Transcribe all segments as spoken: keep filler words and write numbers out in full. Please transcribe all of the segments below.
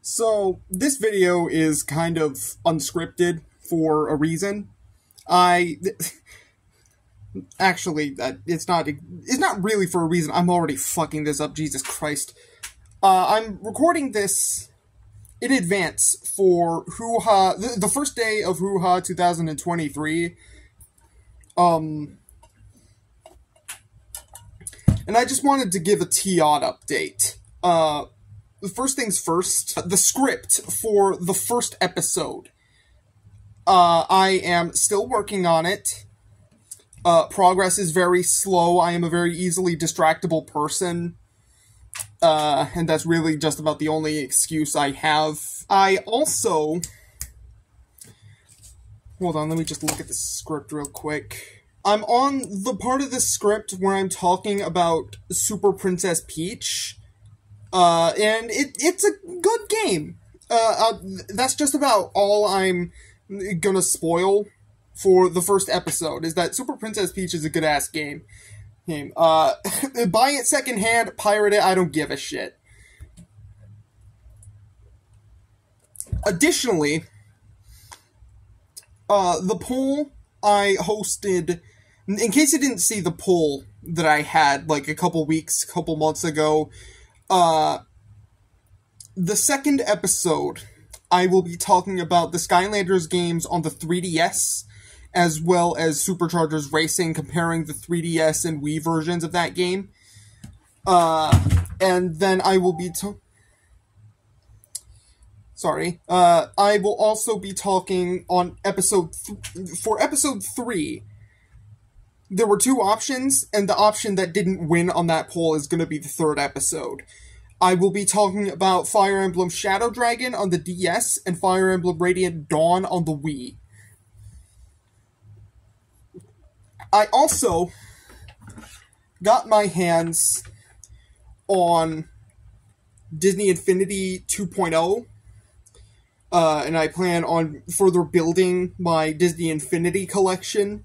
So, this video is kind of unscripted for a reason. I... Actually, uh, it's not it's not really for a reason. I'm already fucking this up, Jesus Christ. Uh, I'm recording this in advance for Hoo Hah, the, the first day of Hoo Hah two thousand twenty-three. Um... And I just wanted to give a T-odd update. Uh... The first things first, the script for the first episode. Uh, I am still working on it. Uh, progress is very slow. I am a very easily distractible person. Uh, and that's really just about the only excuse I have. I also... Hold on, let me just look at the script real quick. I'm on the part of the script where I'm talking about Super Princess Peach. Uh, and it, it's a good game. Uh, uh, that's just about all I'm gonna spoil for the first episode, is that Super Princess Peach is a good-ass game. game. Uh, buy it secondhand, pirate it, I don't give a shit. Additionally, uh, the poll I hosted, in case you didn't see the poll that I had, like, a couple weeks, couple months ago, Uh, the second episode, I will be talking about the Skylanders games on the three D S, as well as Superchargers Racing, comparing the three D S and Wii versions of that game. Uh, and then I will be to- Sorry. Uh, I will also be talking on episode... Th- for episode three, there were two options, and the option that didn't win on that poll is going to be the third episode. I will be talking about Fire Emblem Shadow Dragon on the D S and Fire Emblem Radiant Dawn on the Wii. I also got my hands on Disney Infinity two point oh, uh, and I plan on further building my Disney Infinity collection.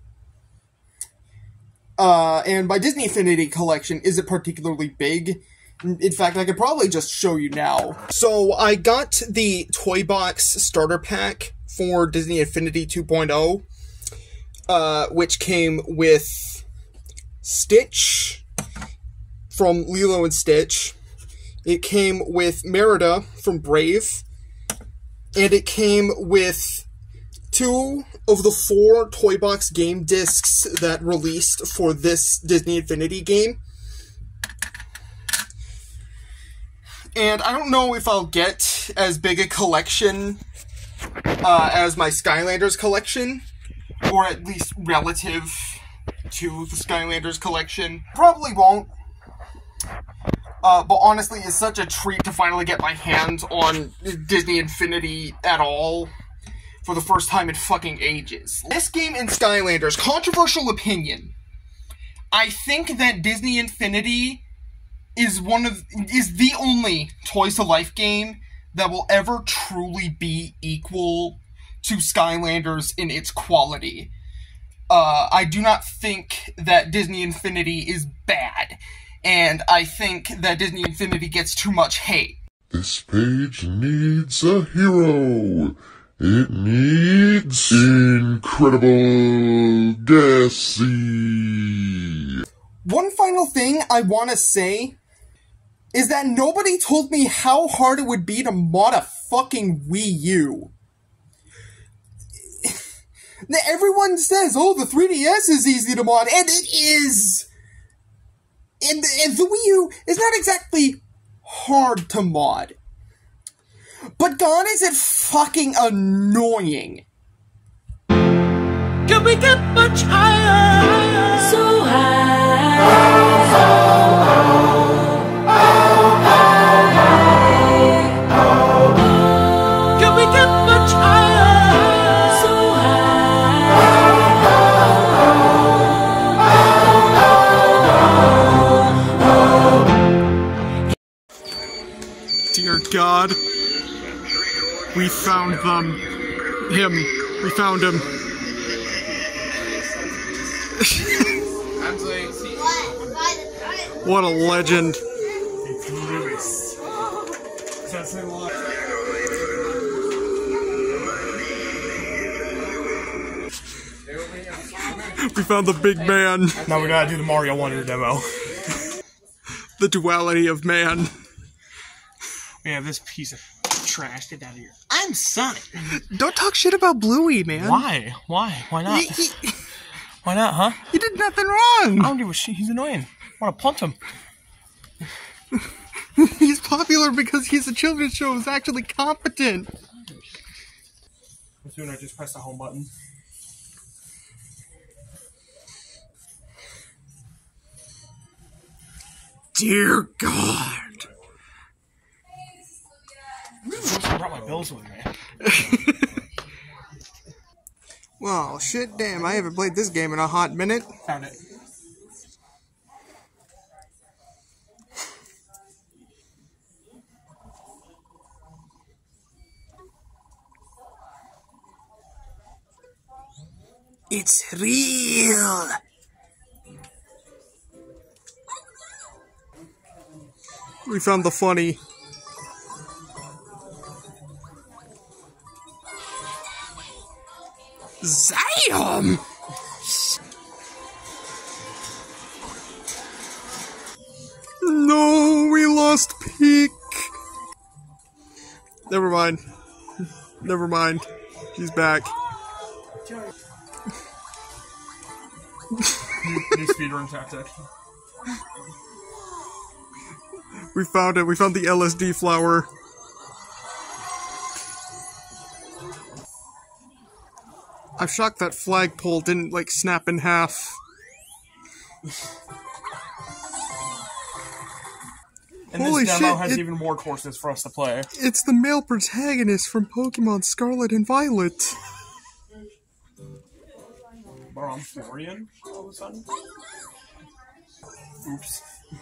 Uh, and my Disney Infinity collection isn't particularly big. In fact, I could probably just show you now. So, I got the Toy Box Starter Pack for Disney Infinity two point oh, uh, which came with Stitch from Lilo and Stitch. It came with Merida from Brave. And it came with two of the four Toy Box game discs that released for this Disney Infinity game. And I don't know if I'll get as big a collection uh, as my Skylanders collection, or at least relative to the Skylanders collection. Probably won't. Uh, but honestly, it's such a treat to finally get my hands on Disney Infinity at all. For the first time in fucking ages. This game in Skylanders, controversial opinion. I think that Disney Infinity is one of, is the only Toys to Life game that will ever truly be equal to Skylanders in its quality. Uh, I do not think that Disney Infinity is bad, and I think that Disney Infinity gets too much hate. This page needs a hero. It needs incredible Gassy. One final thing I want to say is that nobody told me how hard it would be to mod a fucking Wii U. Everyone says, oh, the three D S is easy to mod, and it is. And, and the Wii U is not exactly hard to mod. But God, is it fucking annoying. Can we get much higher? So high. So high. Can we get much higher? So high. Dear God. We found them. Him. We found him. What a legend. It's Lewis. testing line. We found the big man. Now we gotta do the Mario Wonder demo. The duality of man. We have this piece of trash. Get out of here. I'm Sonic. Don't talk shit about Bluey, man. Why? Why? Why not? He, he, Why not, huh? he did nothing wrong. I don't give a shit. He's annoying. I want to punch him. He's popular because he's a children's show who's actually competent. As soon as I just press the home button. Dear God. I brought my bills with me. Well, shit, damn, I haven't played this game in a hot minute. Found it. It's real. We found the funny. Zam! No, we lost Peak. Never mind. Never mind. She's back. New speedrun tactic. We found it. We found the L S D flower. I'm shocked that flagpole didn't, like, snap in half. And Holy this demo shit, has it- even more courses for us to play. It's the male protagonist from Pokemon Scarlet and Violet. Bro, I'm Florian all of a sudden. Oops.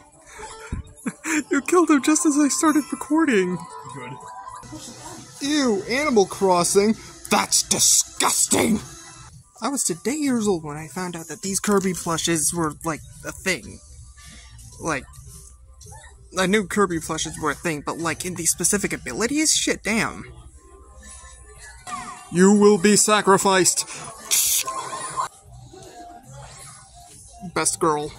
You killed him just as I started recording. Good. Ew, Animal Crossing. That's disgusting! I was today years old when I found out that these Kirby plushes were, like, a thing. Like, I knew Kirby plushes were a thing, but, like, in these specific abilities? Shit, damn. You will be sacrificed! Best girl.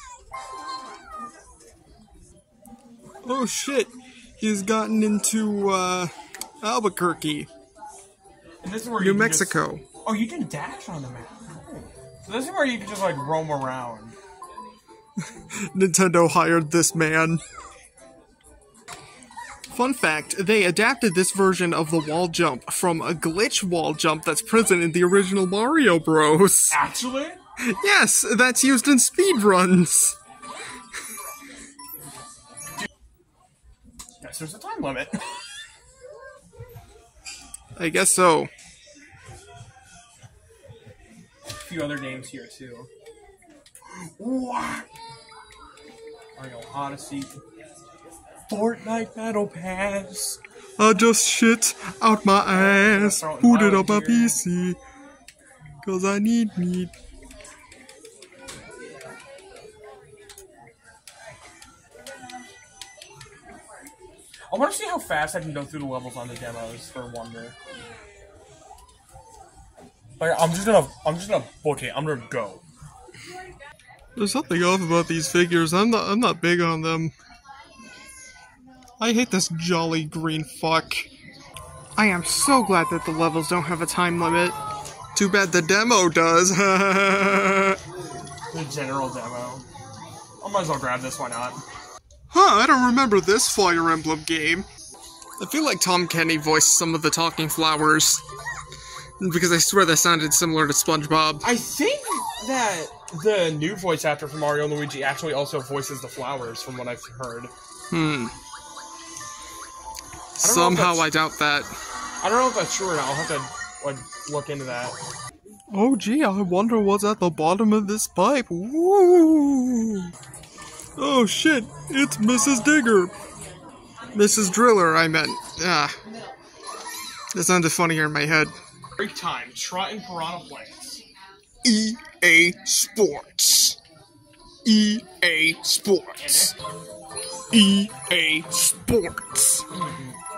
Oh shit, he's gotten into, uh, Albuquerque. And this is where New you can Mexico. Just, oh, you can dash on the map. Oh. So this is where you can just like roam around. Nintendo hired this man. Fun fact, they adapted this version of the wall jump from a glitch wall jump that's present in the original Mario Bros. Actually? Yes, that's used in speedruns. Yes, there's a time limit. I guess so. A few other games here too. What? Mario Odyssey. Fortnite Battle Pass. I just shit out my ass, put it on my P C, cause I need need. I want to see how fast I can go through the levels on the demos for Wonder. Like, I'm just gonna, I'm just gonna book it. I'm gonna go. There's something off about these figures. I'm not. I'm not big on them. I hate this jolly green fuck. I am so glad that the levels don't have a time limit. Too bad the demo does. The general demo. I might as well grab this. Why not? Huh, I don't remember this Fire Emblem game. I feel like Tom Kenny voiced some of the talking flowers. Because I swear that sounded similar to SpongeBob. I think that the new voice actor for Mario and Luigi actually also voices the flowers, from what I've heard. Hmm. I Somehow I doubt that. I don't know if that's true or not. I'll have to like look into that. Oh gee, I wonder what's at the bottom of this pipe. Woo! Oh shit, it's Missus Digger. Missus Driller, I meant. Ah. That sounded funnier in my head. Break time. Trot and Piranha Plants. E A Sports. E A Sports. E A Sports.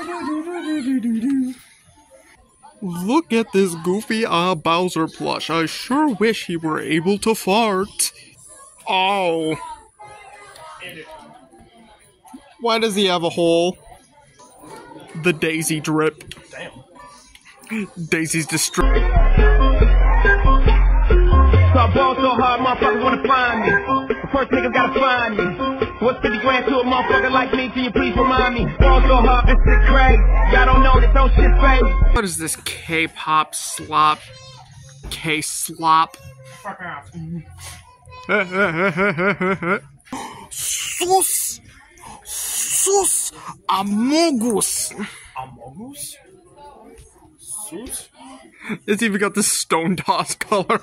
Look at this goofy ah Bowser plush. I sure wish he were able to fart. Oh. Why does he have a hole? The Daisy drip. Damn. Daisy's destroyed. So I ball so hard, motherfuckers wanna find me. The first niggas gotta find me. What's fifty grand to a motherfucker like me? Can you please remind me? Ball so hard, this shit crazy. Y'all don't know this, don't shit fake. What is this K-pop slop? K-slop? Fuck off. Sus! Sus! Amogus! Amogus? Sus? It's even got the stone toss color.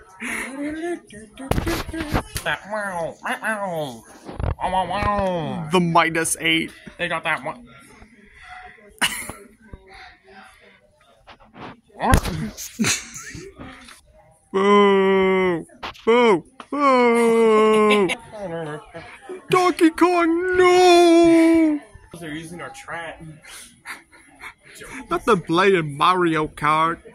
That wow, wow, wow, wow. The minus eight. They got that one. Boo! Boo! Boo! Donkey Kong, no! They're using our track. Not the playing Mario Kart.